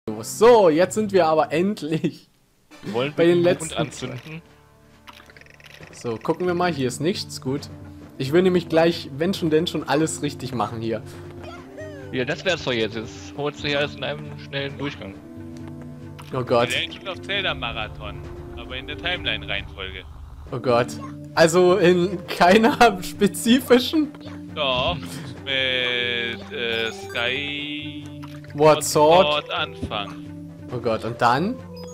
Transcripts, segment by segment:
So, jetzt sind wir aber endlich Wollen bei den den letzten Mond anzünden? So, gucken wir mal. Hier ist nichts. Gut. Ich will nämlich gleich, wenn schon denn schon, alles richtig machen hier. Ja, das wär's doch jetzt. Jetzt holst du hier alles in einem schnellen Durchgang. Oh Gott. Der Legend of Zelda Marathon, aber in der Timeline-Reihenfolge. Oh Gott. Also in keiner spezifischen Doch, mit Sky Word Sword. Anfang. Oh Gott. Und dann?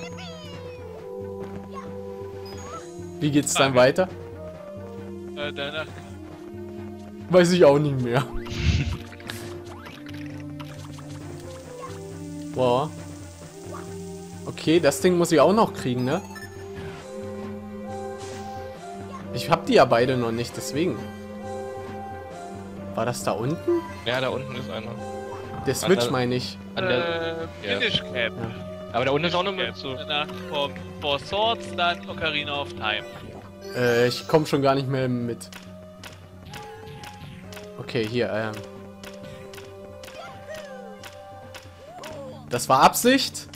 Wie geht's dann weiter? Danach. Weiß ich auch nicht mehr. Boah. Okay, das Ding muss ich auch noch kriegen, ne? Ich hab die ja beide noch nicht, deswegen. War das da unten? Ja, da unten ist einer. Der Switch meine ich. An der, Finish Cap. Aber da unten ist auch eine Münze. Danach kommt Four Swords, dann Ocarina of Time. Ich komme schon gar nicht mehr mit. Okay, hier, Das war Absicht.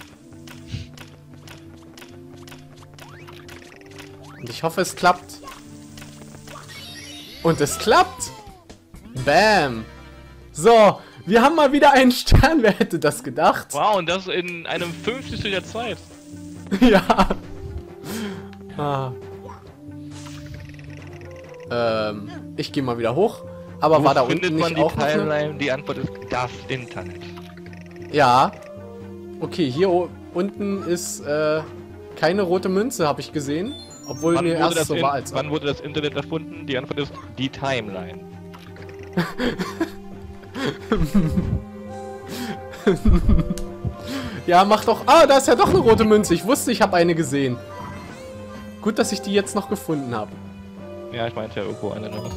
Und ich hoffe, es klappt. Und es klappt. Bam. So, wir haben mal wieder einen Stern. Wer hätte das gedacht? Wow, und das in einem 50. der Zeit. Ja. Ah. Ich gehe mal wieder hoch. Aber Wo war da findet unten man nicht auch noch eine? Timeline? Die Antwort ist das Internet. Ja. Okay, hier unten ist keine rote Münze, habe ich gesehen. Obwohl Wann mir wurde erst das so war als... Wann wurde das Internet erfunden? Die Antwort ist die Timeline. Ja, mach doch... Ah, da ist ja doch eine rote Münze. Ich wusste, ich habe eine gesehen. Gut, dass ich die jetzt noch gefunden habe. Ja, ich meinte ja irgendwo eine noch.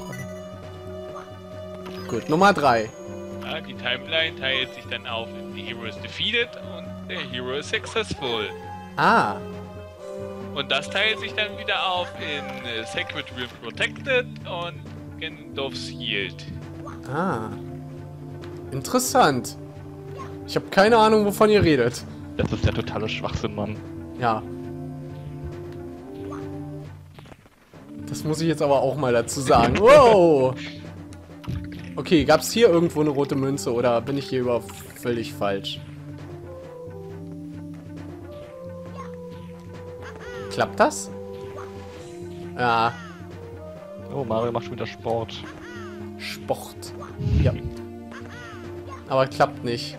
Gut, Nummer 3. Ja, die Timeline teilt sich dann auf in The Hero is Defeated und der Hero is Successful. Ah. Und das teilt sich dann wieder auf in Sacred Realm Protected und Ganondorf's Yield. Ah. Interessant. Ich habe keine Ahnung, wovon ihr redet. Das ist der totale Schwachsinn, Mann. Ja. Das muss ich jetzt aber auch mal dazu sagen. Wow. Okay, gab es hier irgendwo eine rote Münze oder bin ich hier überhaupt völlig falsch? Klappt das? Ja. Oh, Mario macht schon wieder Sport. Sport. Ja. Aber klappt nicht.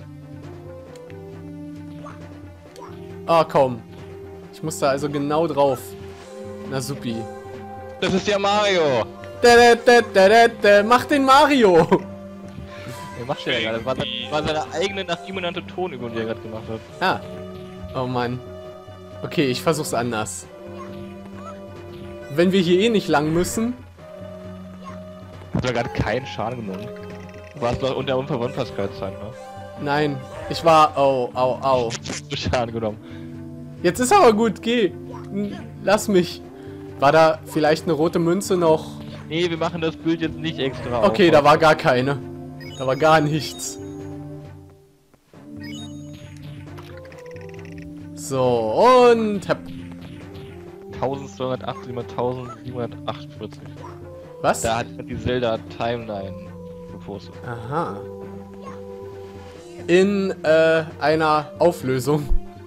Ah, komm. Ich muss da also genau drauf. Na supi. Das ist ja Mario! Mach den Mario! Er macht ja gerade. Das war seine eigene nach ihm benannte Tonübung, die er gerade gemacht hat. Ah. Oh Mann. Okay, ich versuch's anders. Wenn wir hier eh nicht lang müssen. Hat er gerade keinen Schaden genommen. Du warst doch unter Unverwundbarkeitszeit, ne? Nein. Ich war... Au, au, au. Du Schaden genommen. Jetzt ist aber gut, geh. Lass mich. War da vielleicht eine rote Münze noch? Nee, wir machen das Bild jetzt nicht extra auf. Okay, da war gar keine. Da war gar nichts. So, und... 1280 mal 1748. Was? Da hat die Zelda Timeline gepostet. Aha. In einer Auflösung.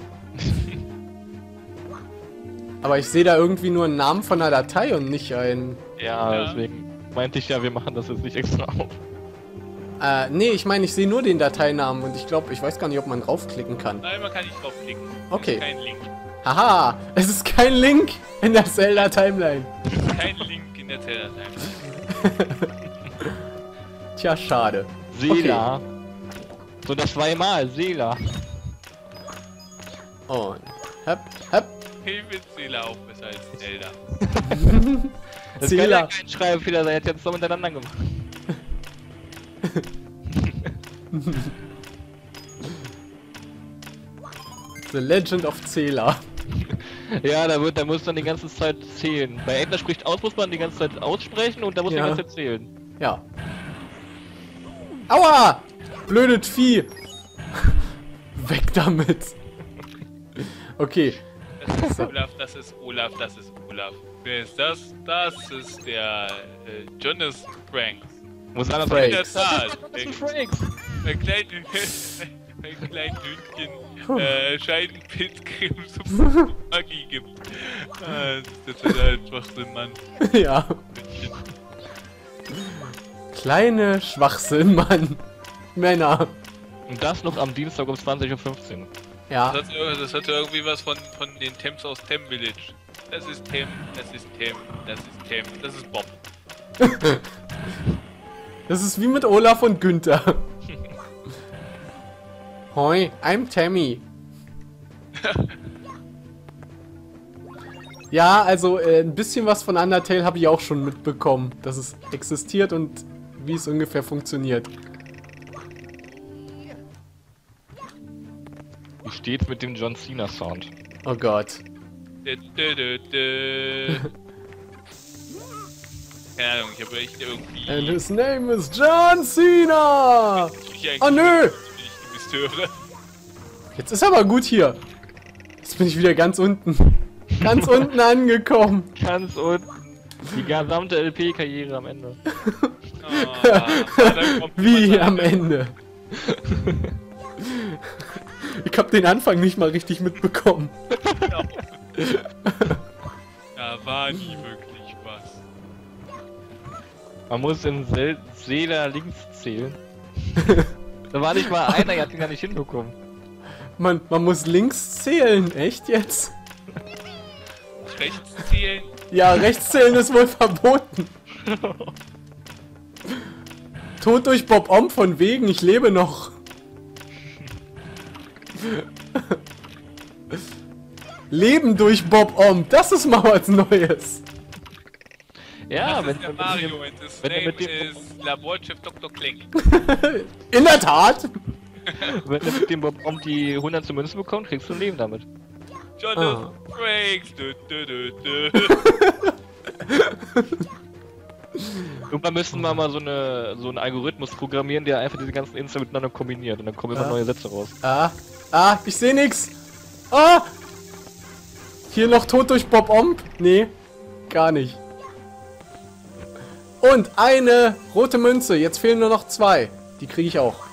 Aber ich sehe da irgendwie nur einen Namen von einer Datei und nicht ein... Ja, deswegen meinte ich ja, wir machen das jetzt nicht extra auf. Nee, ich meine, ich sehe nur den Dateinamen und ich glaube, ich weiß gar nicht, ob man draufklicken kann. Nein, man kann nicht draufklicken. Okay. Das ist kein Link. Haha, es ist kein Link in der Zelda Timeline. Kein Link in der Zelda Timeline. Tja, schade. Sela. So das zweimal, Sela. Und hep, hep. Ich finde Zelda auch besser als Zelda. Das Sela. kann ja kein Schreibfehler sein, er hat jetzt so miteinander gemacht. The Legend of Zelda. Ja, da muss man die ganze Zeit zählen. Bei Edna spricht aus, muss man die ganze Zeit aussprechen und da muss man die ganze Zeit zählen. Ja. Aua! Blödes Vieh! Weg damit! Okay. Das ist Olaf, das ist Olaf, das ist Olaf. Wer ist das? Das ist der Jonas Franks. Muss einer Frank. In der Tat. Das ist Franks. Ein kleines Hündchen Scheidenpilzcreme Magie gibt. Das ist halt Schwachsinn, Mann. Ja. Kleine Schwachsinn, Männer. Und das noch am Dienstag um 20:15 Uhr. Ja. Das hat irgendwie was von den Thames aus Tem Village. Das ist Tem, das ist Tem, das ist Tem, das ist Bob. Das ist wie mit Olaf und Günther. Hoi, I'm Tammy. Ja, also ein bisschen was von Undertale habe ich auch schon mitbekommen, dass es existiert und wie es ungefähr funktioniert. Wie steht's mit dem John Cena Sound? Oh Gott. Keine Ahnung, ich habe echt irgendwie. And his name is John Cena! Oh nö! Ich höre. Jetzt ist aber gut hier. Jetzt bin ich wieder ganz unten. Ganz unten angekommen. Ganz unten. Die gesamte LP-Karriere am Ende. Wie am Ende. Ich hab den Anfang nicht mal richtig mitbekommen. Da war nie wirklich was. Man muss in Zelda links zählen. Da war nicht mal einer, der hat ihn gar nicht hinbekommen. Man muss links zählen. Echt jetzt? Rechts zählen? Ja, rechts zählen ist wohl verboten. Tod durch Bob Omb von wegen, ich lebe noch. Leben durch Bob Omb, das ist mal was Neues. Ja, Das ist der Mario and his name is Laborchef Dr. Klink. In der Tat. wenn du mit dem Bob Omb die 100 Münzen bekommst, kriegst du ein Leben damit. Jonathan Frakes. Irgendwann müssten wir mal so einen Algorithmus programmieren, der einfach diese ganzen Insta miteinander kombiniert und dann kommen immer neue Sätze raus. Ich sehe nix. Ah! Hier noch Tod durch Bob Omb? Nee, gar nicht. Und eine rote Münze. Jetzt fehlen nur noch 2. Die kriege ich auch.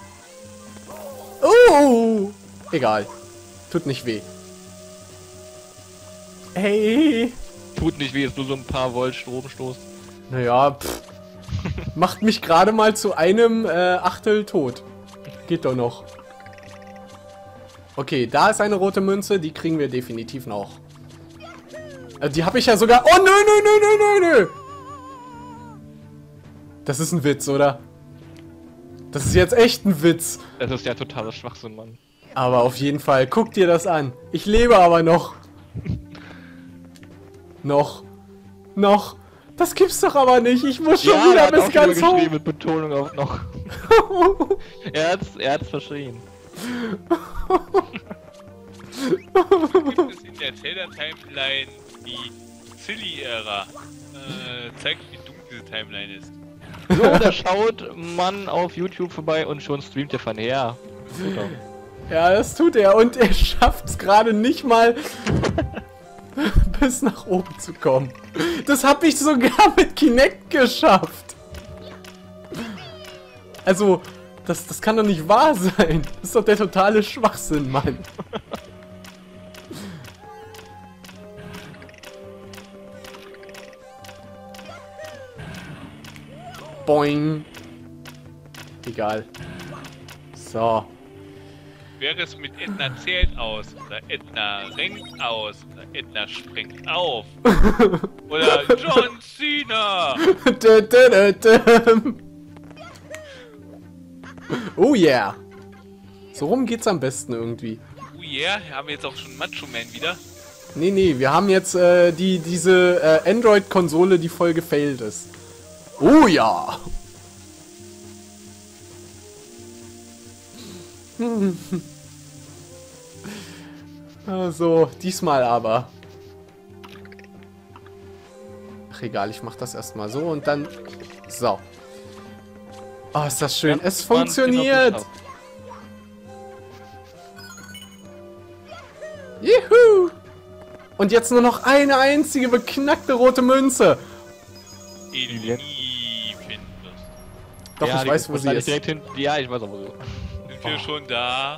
Egal. Tut nicht weh. Hey. Tut nicht weh, ist nur so ein paar Volt Stromstoß. Naja, macht mich gerade mal zu einem Achtel tot. Geht doch noch. Okay, da ist eine rote Münze, die kriegen wir definitiv noch. Die habe ich ja sogar... Oh, nö. Das ist ein Witz, oder? Das ist jetzt echt ein Witz. Das ist ja totaler Schwachsinn, Mann. Aber auf jeden Fall, guck dir das an. Ich lebe aber noch. Noch. Das gibt's doch aber nicht. Ich muss schon wieder bis ganz hoch. Mit Betonung auf noch. er hat's verschrien. Gibt es in der Zelda-Timeline die Silly-Ära? Zeigt, wie dumm diese Timeline ist. So, da schaut man auf YouTube vorbei und schon streamt er von her. Ja, das tut er. Und er schafft es gerade nicht mal bis nach oben zu kommen. Das habe ich sogar mit Kinect geschafft. Also, das kann doch nicht wahr sein. Das ist doch der totale Schwachsinn, Mann. Boing. Egal. So. Wäre es mit Edna zählt aus, oder Edna renkt aus, oder Edna springt auf. Oder John Cena! Oh yeah. So rum geht's am besten irgendwie. Oh yeah, haben wir jetzt auch schon Macho Man wieder? Nee, wir haben jetzt diese Android-Konsole, die voll gefailt ist. Oh ja! Also, diesmal aber. Ach egal, ich mach das erstmal so und dann... So. Oh, ist das schön. Es funktioniert! Juhu! Und jetzt nur noch eine einzige beknackte rote Münze. Die du nie finden wirst. Doch, Ja, ich weiß, wo sie ist. direkt hin. Ja, ich weiß auch, wo sie ist. Sind wir schon da?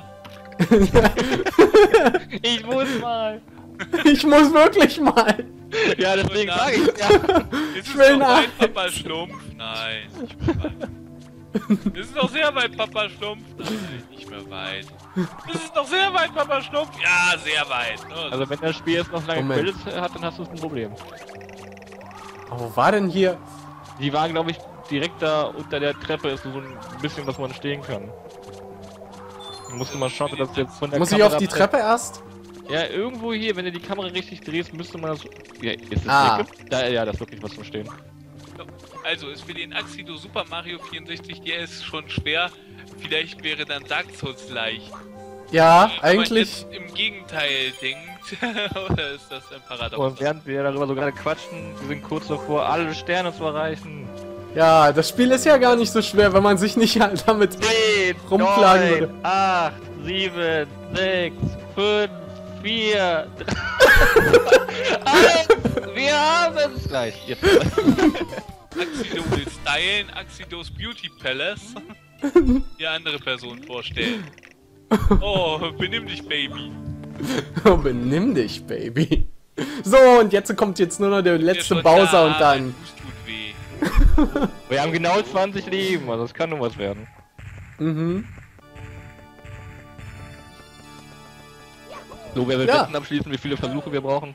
Ich muss mal. Ich muss wirklich mal. Ja, deswegen Und sage dann- ich ja. Ist es will noch nach- weit, Papa Schlumpf? Nein, nicht mehr weit. Ist es noch sehr weit, Papa Schlumpf? Nein, nicht mehr weit. Ist es noch sehr weit, Papa Schlumpf? Ja, sehr weit. Oh, Also wenn das Spiel jetzt noch lange Moment. Credits hat, dann hast du ein Problem. Oh, wo war denn hier? Die waren, glaube ich, direkt da unter der Treppe ist so ein bisschen, was man stehen kann. Du musst mal schauen, dass du jetzt von der Muss ich Kamera auf die Treppe erst? Ja, irgendwo hier, wenn du die Kamera richtig drehst, müsste man das... Ja, ist das Ah. da, ja, da ist wirklich was zum Stehen. Also ist für den Axido Super Mario 64 DS schon schwer. Vielleicht wäre dann Dark Souls leicht. Ja, Wenn man eigentlich. jetzt im Gegenteil denkt, oder ist das ein Paradox? Und während wir darüber so gerade quatschen, wir sind kurz davor, alle Sterne zu erreichen. Ja, das Spiel ist ja gar nicht so schwer, wenn man sich nicht halt damit 10, rumplagen 9, würde. 8, 7, 6, 5, 4, 3, 1, wir haben es gleich. Jetzt. Axido will stylen, Axidos Beauty Palace. Die andere Person vorstellen. Oh, benimm dich, Baby. Oh, benimm dich, Baby. So, und jetzt kommt jetzt nur noch der letzte schon Bowser da, und dann. dein Fuß tut weh. Wir haben genau 20 Leben, also das kann nur was werden. Mhm. So, wer will Ja. Wetten abschließen, wie viele Versuche wir brauchen?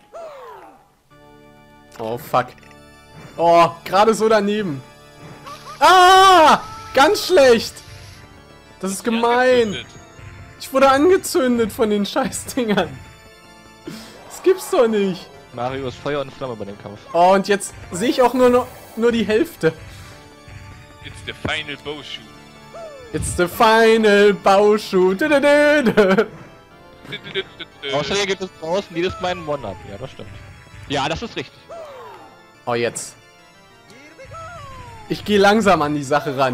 Oh, fuck. Oh, gerade so daneben. Ah! Ganz schlecht! Das ist gemein. Angezündet. Ich wurde angezündet von den Scheißdingern. Das gibt's doch nicht. Mario ist Feuer und Flamme bei dem Kampf. Oh, und jetzt sehe ich auch nur die Hälfte. It's the final bow shoot. It's the final Bauschuh. Außerdem gibt es draußen jedes Mal einen One-Up. Ja, das stimmt. Ja, das ist richtig. Oh, jetzt. Ich gehe langsam an die Sache ran.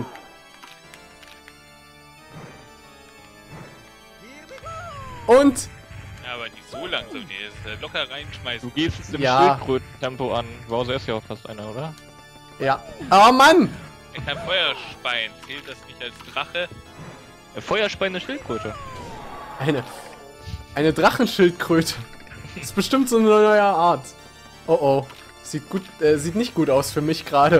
Und Ja, aber nicht so langsam, nee, ist locker reinschmeißen. Du gehst es im Ja. Schildkröten-Tempo an. Bowser ist ja auch fast einer, oder? ja. Oh Mann! Ein Feuerspein, zählt das nicht als Drache? Der Feuerspein eine Schildkröte. Eine Drachenschildkröte. Das ist bestimmt so eine neue Art. Oh oh. Sieht nicht gut aus für mich gerade.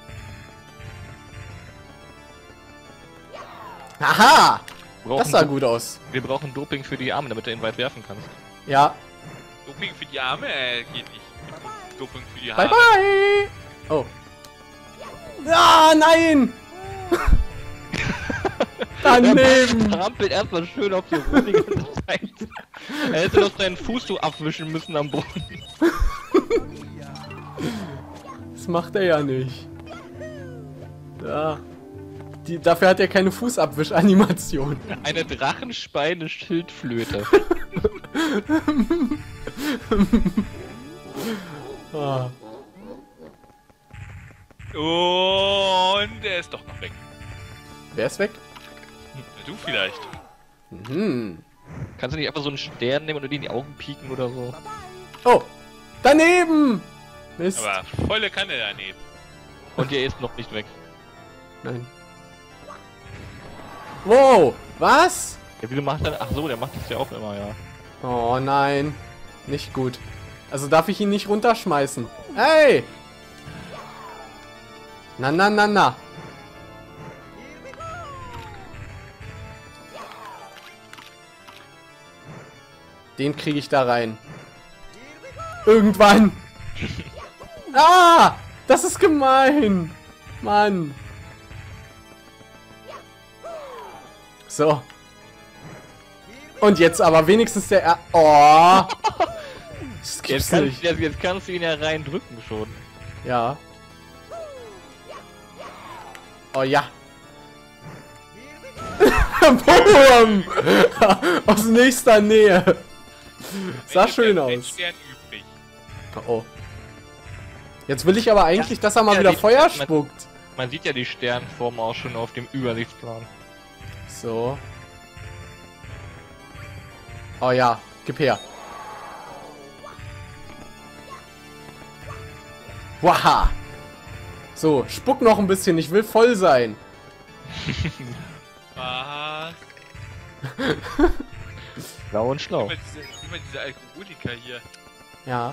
Aha! Wir Das brauchen sah Do- gut aus. Wir brauchen Doping für die Arme, damit du ihn weit werfen kannst. Ja. Doping für die Arme? Geht nicht. Doping für die Bye Haare. bye! Oh. Ah, nein! Daneben! Trampelt erstmal schön auf die Runde. Er hätte doch seinen Fuß so abwischen müssen am Boden. Das macht er ja nicht. Da. Dafür hat er keine Fußabwischanimation. Eine Drachenspeine-Schildflöte. Ah. Und er ist doch noch weg. Wer ist weg? Du vielleicht. Hm. Kannst du nicht einfach so einen Stern nehmen und dir in die Augen pieken oder so? Oh! Daneben! Mist. Aber volle Kanne daneben. Und er ist noch nicht weg. Nein. Wow! Was? Ja, wieso macht er... Ach so, der macht das ja auch immer, ja. Oh nein. Nicht gut. Also darf ich ihn nicht runterschmeißen. Hey! Na, na, na, na. Den kriege ich da rein. Irgendwann. Ah! Das ist gemein. Mann. So. Und jetzt aber wenigstens der... Oh! Das gibt's nicht. Jetzt kannst du ihn ja reindrücken schon. Ja. Oh ja. Boom! Aus nächster Nähe. Sah schön Ein aus. Stern übrig. Oh. Jetzt will ich aber eigentlich, dass er mal Ja, wieder die- Feuer spuckt. Man sieht ja die Sternform auch schon auf dem Übersichtsplan. So. Oh ja, gib her. Waha. So, spuck noch ein bisschen, ich will voll sein. Was? Schlau und schlau. Immer diese Alkoholiker hier. Ja.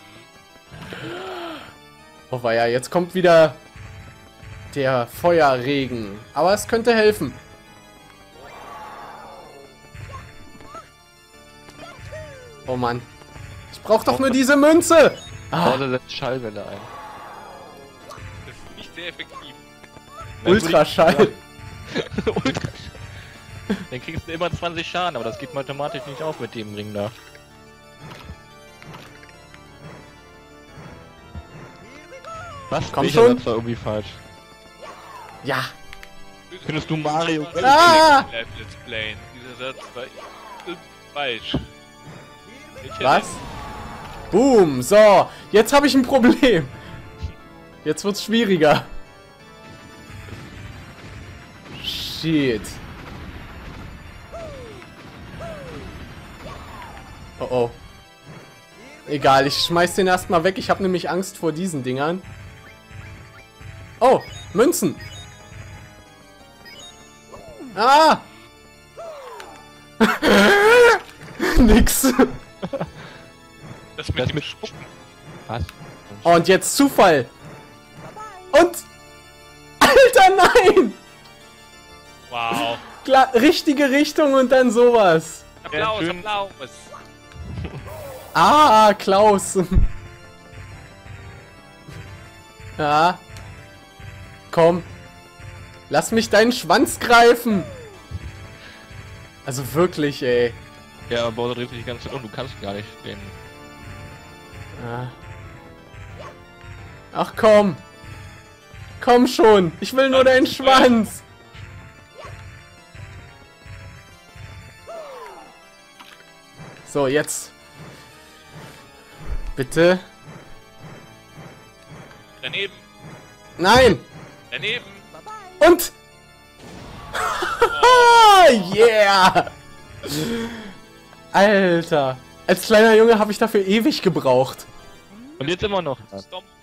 Oh weia, jetzt kommt wieder der Feuerregen. Aber es könnte helfen. Oh Mann. Ich brauch doch nur diese Münze. Ah, Borde setzt Schallwelle ein. Das ist nicht sehr effektiv. Ultraschall. Ultraschall. Dann kriegst du immer 20 Schaden, aber das geht mathematisch nicht auf mit dem Ring da. Was? Komm Welcher schon. Satz war irgendwie falsch? Ja. Findest du Mario Ah! Let's Playen. Dieser Satz war falsch. Was? Boom. So, jetzt habe ich ein Problem. Jetzt wird's schwieriger. Shit. Oh oh. Egal, ich schmeiß den erstmal weg. Ich habe nämlich Angst vor diesen Dingern. Oh, Münzen. Ah! Nix. Das mit dem Spucken. Was? Und jetzt Zufall. Und... Alter, nein! Wow. Klar, richtige Richtung und dann sowas. Applaus, schön. Applaus. Ah, Klaus. Ja. Komm. Lass mich deinen Schwanz greifen. Also wirklich, ey. Ja, aber Bowser dreht sich die ganze Zeit um, du kannst gar nicht den... Ja. Ach komm. Komm schon. Ich will nur deinen Schwanz. So, jetzt. Bitte. Daneben, Nein. daneben. Und. Yeah. Alter. Als kleiner Junge habe ich dafür ewig gebraucht. Und jetzt immer noch. Stomp.